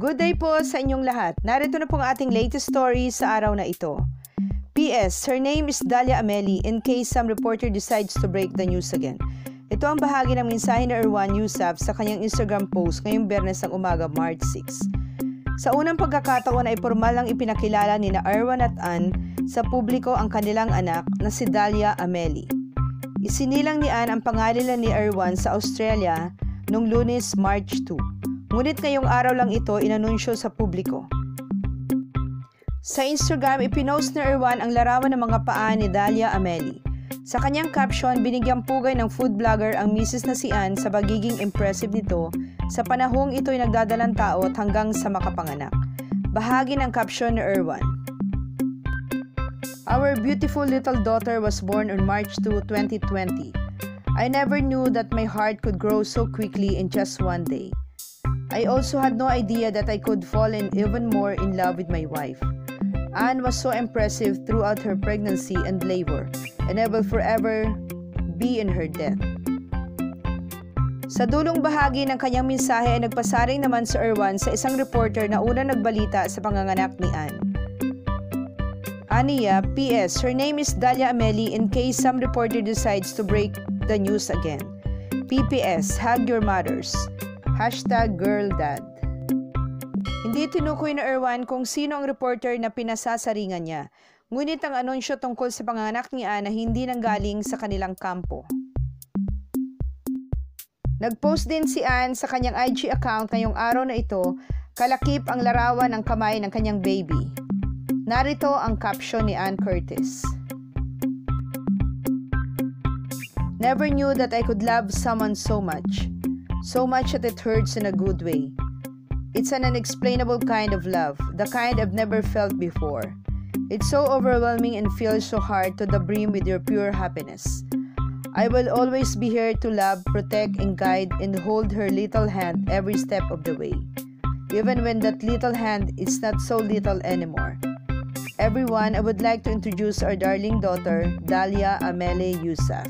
Good day po sa inyong lahat. Narito na po ang ating latest story sa araw na ito. P.S. Her name is Dalia Ameli in case some reporter decides to break the news again. Ito ang bahagi ng mensahe ni Erwan Yusuf sa kanyang Instagram post ngayong Biyernes ng umaga, March 6. Sa unang pagkakataon ay formal lang ipinakilala ni Erwan at Ann sa publiko ang kanilang anak na si Dalia Ameli. Isinilang ni Ann ang pangalan ni Erwan sa Australia noong Lunes, March 2. Ngunit ngayong araw lang ito inanunsyo sa publiko. Sa Instagram, ipinost ni Erwan ang larawan ng mga paa ni Dalia Ameli. Sa kanyang caption, binigyang pugay ng food vlogger ang misis na si Ann sa pagiging impressive nito sa panahong ito'y nagdadalang taot hanggang sa makapanganak. Bahagi ng caption ni Erwan. Our beautiful little daughter was born on March 2, 2020. I never knew that my heart could grow so quickly in just one day. I also had no idea that I could fall even more in love with my wife. Ann was so impressive throughout her pregnancy and labor, and I will forever be in her debt. Sa dulong bahagi ng kanyang mensahe ay nagpasaring naman si Erwan sa isang reporter na unang nagbalita sa panganganak ni Ann. Aniya, P.S. Her name is Dalia Ameli in case some reporter decides to break the news again. PPS, hug your mothers. #GirlDad. Hindi tinukoy na Erwan kung sino ang reporter na pinasasaringan niya. Ngunit ang anunsyo tungkol sa panganganak ni Ann na hindi nanggaling sa kanilang kampo. Nag-post din si Ann sa kanyang IG account ngayong araw na ito, kalakip ang larawan ng kamay ng kanyang baby. Narito ang caption ni Ann Curtis. Never knew that I could love someone so much that it hurts in a good way. It's an unexplainable kind of love, the kind I've never felt before. It's so overwhelming and feels so hard to the brim with your pure happiness. I will always be here to love, protect, and guide and hold her little hand every step of the way, even when that little hand is not so little anymore. Everyone, I would like to introduce our darling daughter, Dalia Ameli Yusuf.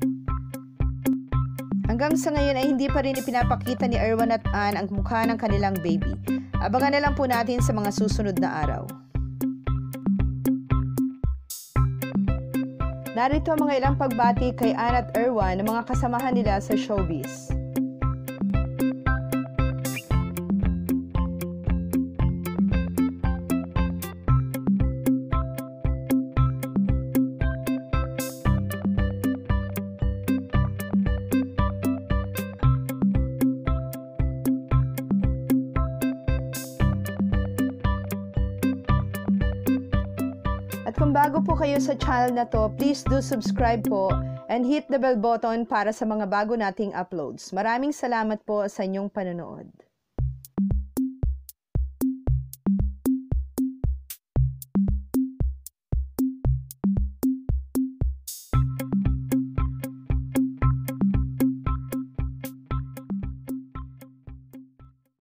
Hanggang sa ngayon ay hindi pa rin ipinapakita ni Erwan at Ann ang mukha ng kanilang baby. Abangan na lang po natin sa mga susunod na araw. Narito ang mga ilang pagbati kay Ann at Erwan ng mga kasamahan nila sa showbiz. At kung bago po kayo sa channel na to, please do subscribe po and hit the bell button para sa mga bago nating uploads. Maraming salamat po sa inyong panonood.